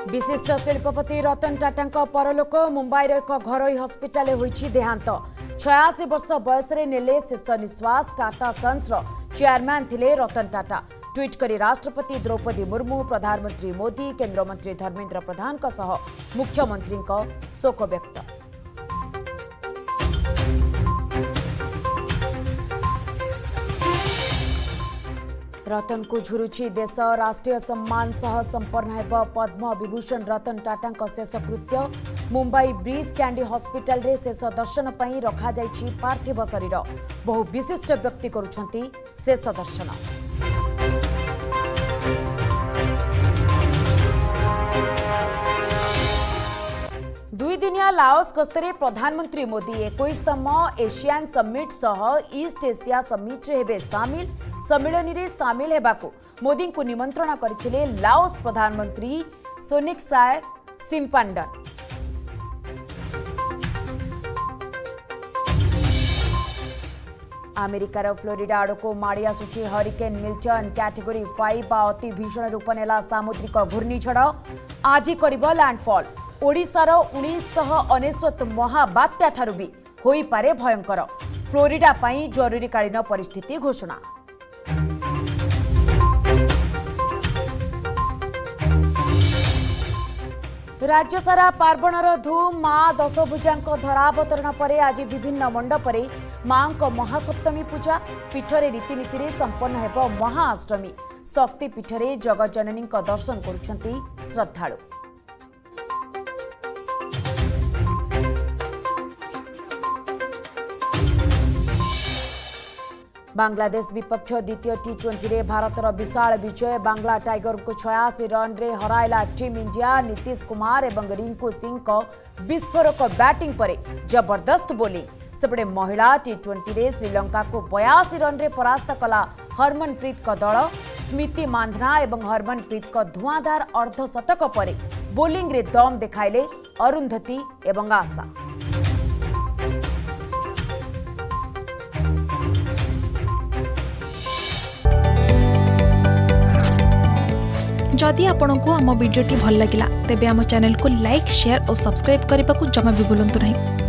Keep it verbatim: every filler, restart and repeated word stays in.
विशिष्ट शिल्पपति रतन टाटा परलोक मुंबईर एक घरोई हस्पिटाल होईछि देहांत छयासी वर्ष बयस नेले शेष निश्वास टाटा सन्स चेयरमैन थिले रतन टाटा ट्वीट करी राष्ट्रपति द्रौपदी मुर्मू प्रधानमंत्री मोदी केंद्र मंत्री धर्मेंद्र प्रधान का सह मुख्यमंत्री शोक व्यक्त। रतन को झुरुछि देश राष्ट्रीय सम्मान सह संपन्न हेब पद्म विभूषण रतन टाटा शेष कृत्य मुंबई ब्रिज कैंडी हॉस्पिटल रे शेष दर्शन पई रखा जाइछि पार्थिव शरीर बहु विशिष्ट व्यक्ति करुछंती शेष दर्शन। दुई दिनिया लाओस गस्तरे प्रधानमंत्री मोदी इक्कीसतम एशियान समिट सह ईस्ट एशिया समिट रे हेबे सामिल सम्मिलनी रे सामिल हेबाकू मोदी को निमंत्रण करथिले लाओस प्रधानमंत्री सोनिकसाय सिम्फांडन। अमेरिकार फ्लोरिडा आड़को माड़ी आसुछि हरिकेन मिल्टन कैटेगरी फाइव अति भीषण रूप नेला सामुद्रिक घूर्णिझड़ आज करिब लैंडफॉल ओडिशार उन्नीस अनेश्वत महाबात्या ठारू भी होई पारे भयंकर फ्लोरिडा पई जरूरीकालीन परिस्थिति घोषणा। राज्य सारा पार्वणर धूम मां दशभुजांक धरावतरण पर आज विभिन्न मंडपरे मां महासप्तमी पूजा पीठरे रीतिनीति रे संपन्न हेब महाअष्टमी शक्ति पीठरे जगज्जननी दर्शन करुछंती श्रद्धालु। बांग्लादेश विपक्ष द्वितीय टी ट्वेंटी रे भारतर विशाल विजय बांग्ला टाइगर को छयासी रन रे हराइला टीम इंडिया नीतीश कुमार एवं रिंकू सिंह को विस्फोरक बैटिंग पर जबरदस्त बोलिंग सेपटे महिला टी ट्वेंटी रे श्रीलंका को बयासी रन रे परास्त कला हरमनप्रीत का दल स्मृति मांधना एवं हरमनप्रीत का धुआंधार अर्धशतक पर बोलिंग रे दम देखाइले अरुंधति एवं आशा। जदि आपंक आम भिडी भल लगा तेब आम चैनल को लाइक शेयर और सब्सक्राइब करने को जमा भी भूलु नहीं।